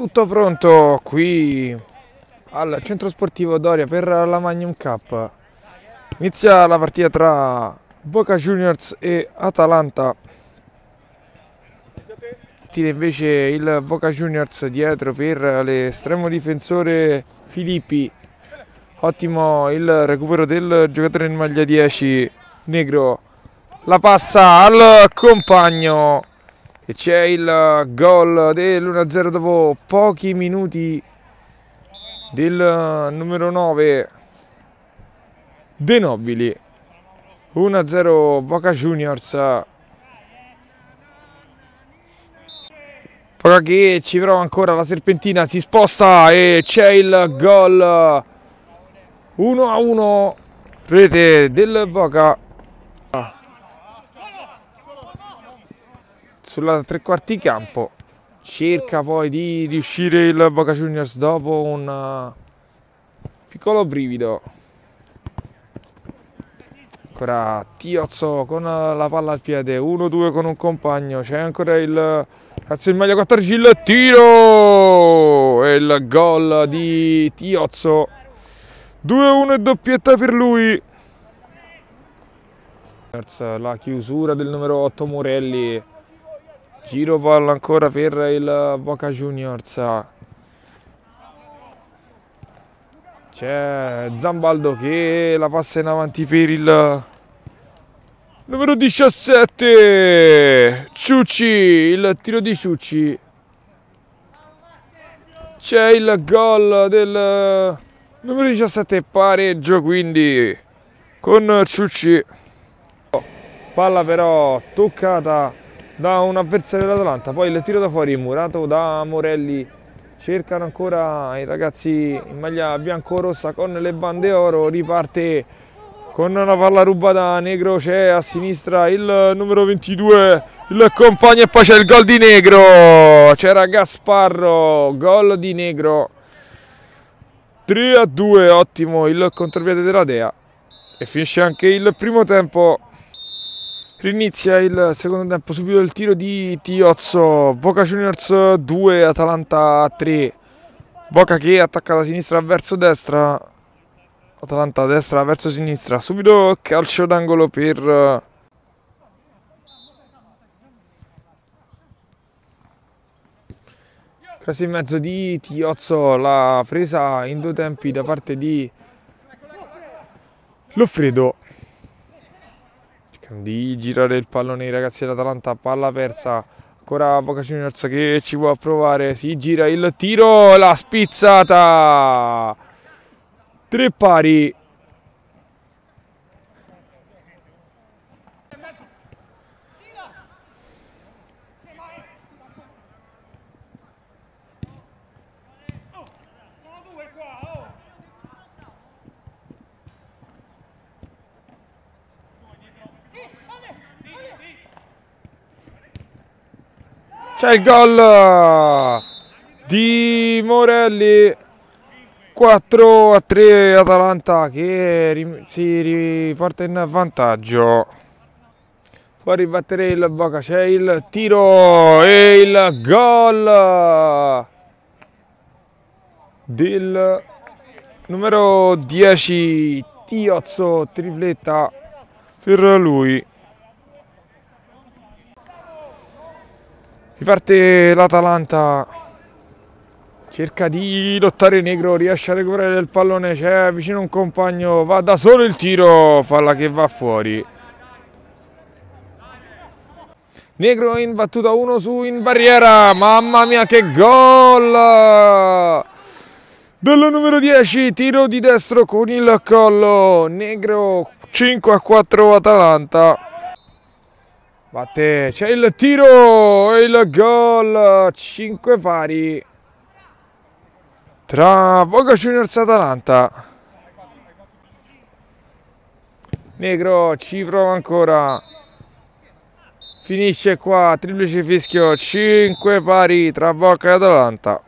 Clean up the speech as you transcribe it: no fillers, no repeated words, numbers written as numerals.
tutto pronto qui al centro sportivo Doria per la Magnum Cup. Inizia la partita tra Boca Juniors e Atalanta. Tira invece il Boca Juniors dietro per l'estremo difensore Filippi. Ottimo il recupero del giocatore in maglia 10 Negro. La passa al compagno e c'è il gol dell'1-0 dopo pochi minuti del numero 9 De Nobili. 1-0 Boca Juniors. Boca che ci prova ancora, la serpentina si sposta e c'è il gol. 1-1, rete del Boca. Sulla tre quarti campo cerca poi di riuscire il Boca Juniors dopo un piccolo brivido. Ancora Tiozzo con la palla al piede, 1-2 con un compagno, c'è ancora il ragazzo in maglia 14, il tiro e il gol di Tiozzo. 2-1 e doppietta per lui. La chiusura del numero 8 Morelli. Giro palla ancora per il Boca Juniors. C'è Zambaldo che la passa in avanti per il numero 17. Ciucci, il tiro di Ciucci. C'è il gol del numero 17, pareggio quindi con Ciucci. Palla però toccata da un avversario dell'Atalanta, poi il tiro da fuori murato da Morelli. Cercano ancora i ragazzi in maglia bianco-rossa con le bande oro, riparte con una palla rubata Negro, c'è a sinistra il numero 22, il compagno e poi c'è il gol di Negro, c'era Gasparro, gol di Negro. 3-2, ottimo il contropiede della Dea e finisce anche il primo tempo. Rinizia il secondo tempo, subito il tiro di Tiozzo. Boca Juniors 2, Atalanta 3. Boca che attacca da sinistra verso destra, Atalanta da destra verso sinistra. Subito calcio d'angolo per cross in mezzo di Tiozzo, la presa in due tempi da parte di Loffredo. Di girare il pallone i ragazzi dell'Atalanta, palla persa, ancora Boca Juniors che ci può provare, si gira il tiro, la spizzata, 3 pari. C'è il gol di Morelli, 4-3 Atalanta che si riporta in vantaggio. Può ribattere il Boca, c'è il tiro e il gol del numero 10 Tiozzo, tripletta per lui. Riparte l'Atalanta, cerca di lottare Negro, riesce a recuperare il pallone, c'è vicino un compagno, va da solo il tiro, palla che va fuori. Negro in battuta 1 su in barriera, mamma mia che gol! Del numero 10, tiro di destro con il collo, Negro 5-4 Atalanta. Batte, c'è il tiro e il gol, 5 pari tra Boca Juniors e Atalanta. Negro ci prova ancora, finisce qua, triplice fischio, 5 pari tra Boca e Atalanta.